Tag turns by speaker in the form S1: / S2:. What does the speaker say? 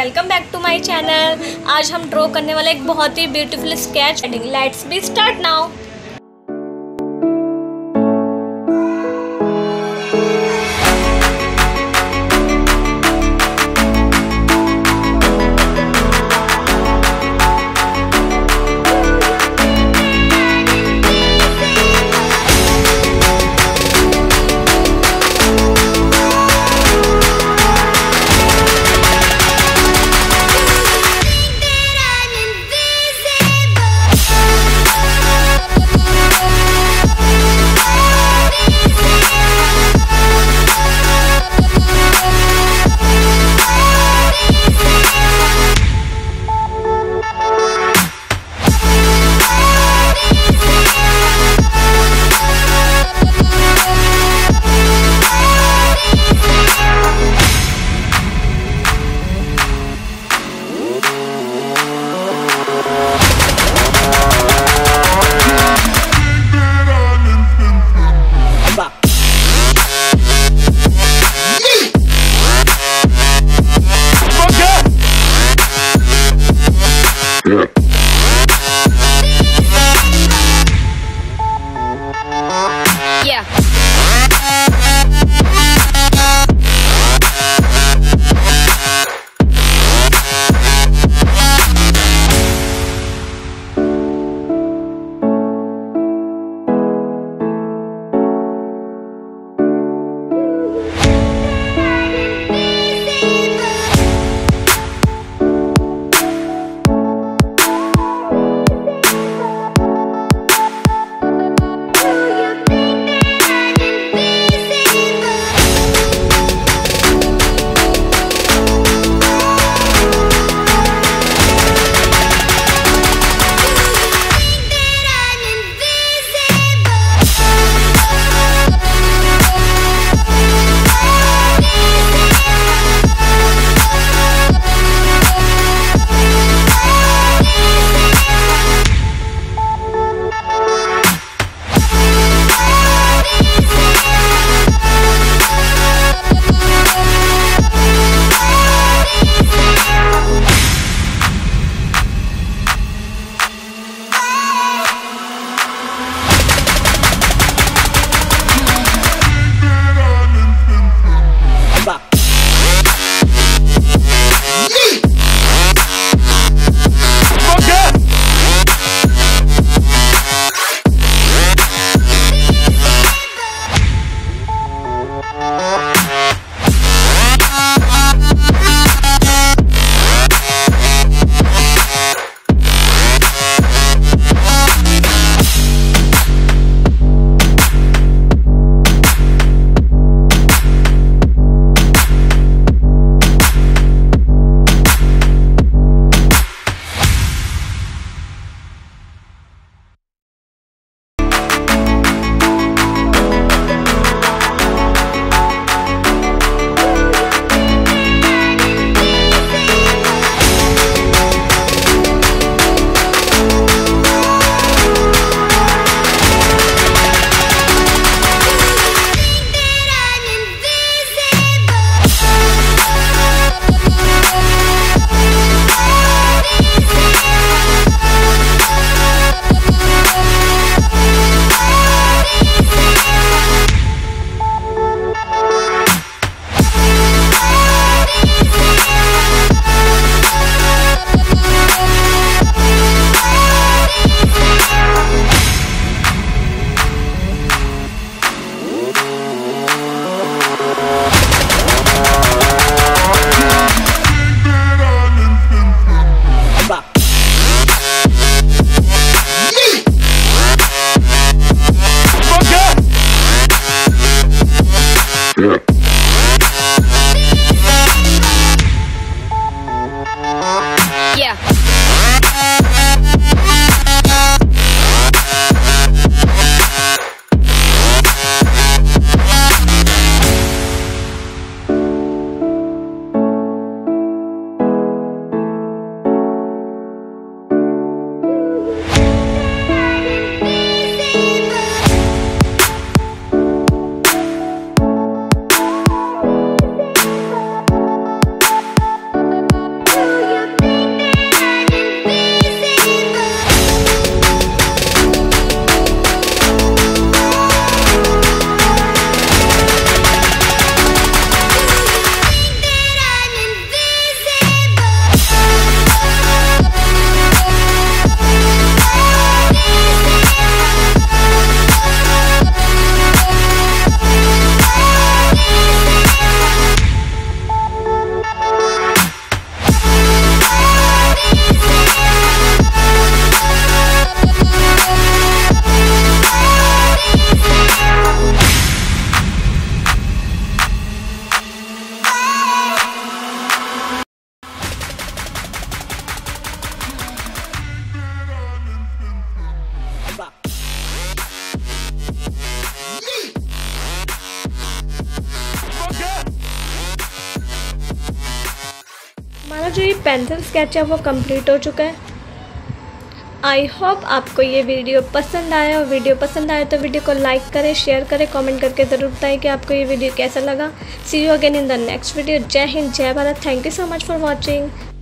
S1: Welcome back to my channel. आज हम draw करने वाले एक बहुत ही beautiful sketch. Let's be start now. हमारा जो ये पेंसिल स्केच है वो कंप्लीट हो चुका है। आई होप आपको ये वीडियो पसंद आया, और वीडियो पसंद आया तो वीडियो को लाइक करें, शेयर करें, कमेंट करके ज़रूर बताएं कि आपको ये वीडियो कैसा लगा। See you again in the next video. Jai Hind, Jai Bharat. Thank you so much for watching.